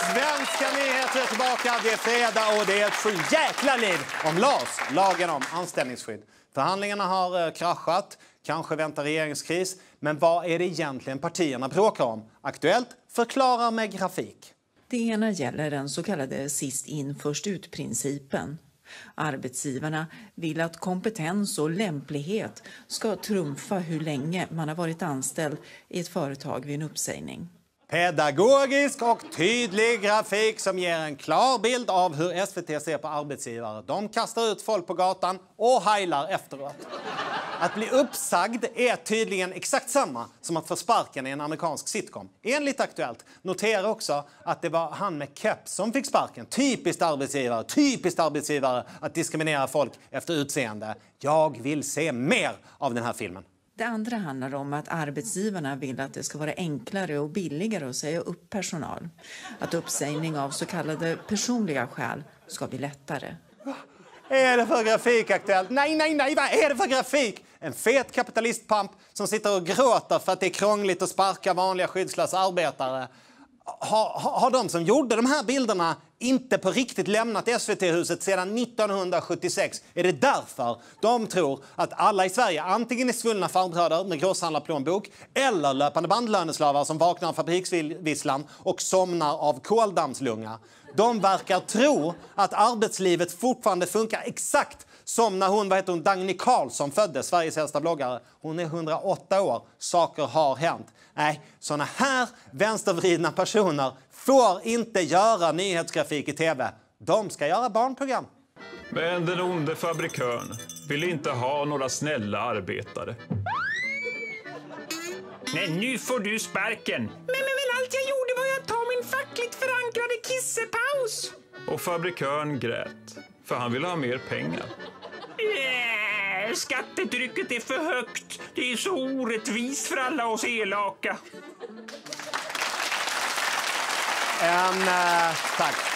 Svenska nyheter är tillbaka. Det är fredag och det är ett sjujäkla liv om LAS, lagen om anställningsskydd. Förhandlingarna har kraschat, kanske väntar regeringskris. Men vad är det egentligen partierna bråkar om? Aktuellt förklarar med grafik. Det ena gäller den så kallade sist in först ut-principen. Arbetsgivarna vill att kompetens och lämplighet ska trumfa hur länge man har varit anställd i ett företag vid en uppsägning. Pedagogisk och tydlig grafik som ger en klar bild av hur SVT ser på arbetsgivare. De kastar ut folk på gatan och heilar efteråt. Att bli uppsagd är tydligen exakt samma som att få sparken i en amerikansk sitcom. Enligt Aktuellt noterar också att det var han med keps som fick sparken. Typiskt arbetsgivare att diskriminera folk efter utseende. Jag vill se mer av den här filmen. Det andra handlar om att arbetsgivarna vill att det ska vara enklare och billigare att säga upp personal. Att uppsägning av så kallade personliga skäl ska bli lättare. Är det för grafik Aktuellt? Nej, vad är det för grafik? En fet kapitalistpamp som sitter och gråter för att det är krångligt att sparka vanliga skyddslösa arbetare. Har de som gjorde de här bilderna inte på riktigt lämnat SVT-huset sedan 1976? Är det därför de tror att alla i Sverige antingen är svullna farbröder med grosshandlarplånbok eller löpande bandlöneslavar som vaknar av fabriksvisslan och somnar av koldammslunga? De verkar tro att arbetslivet fortfarande funkar exakt som när Dagny Carlsson föddes, Sveriges äldsta bloggare. Hon är 108 år. Saker har hänt. Nej, såna här vänstervridna personer får inte göra nyhetsgrafik i tv. De ska göra barnprogram. Men den onde fabrikören vill inte ha några snälla arbetare. Men nu får du sparken. Men allt jag gjorde var att ta min fackligt förankrade kissepaus. Och fabrikören grät, för han ville ha mer pengar. Skattetrycket är för högt. Det är så orättvist för alla oss elaka. Tack.